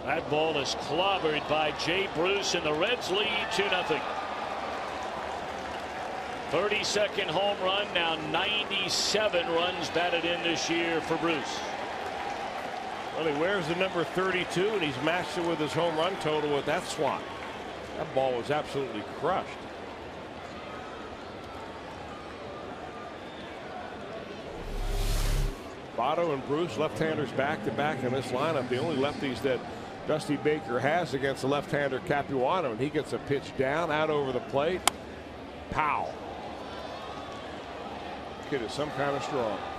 That ball is clobbered by Jay Bruce, and the Reds lead 2-0. 32nd home run, now 97 runs batted in this year for Bruce. Well, he wears the number 32, and he's matched it with his home run total with that swat. That ball was absolutely crushed. Votto and Bruce, left-handers back-to-back in this lineup. The only lefties that Dusty Baker has against the left-hander Capuano, and he gets a pitch down, out over the plate. Pow. Kid is some kind of strong.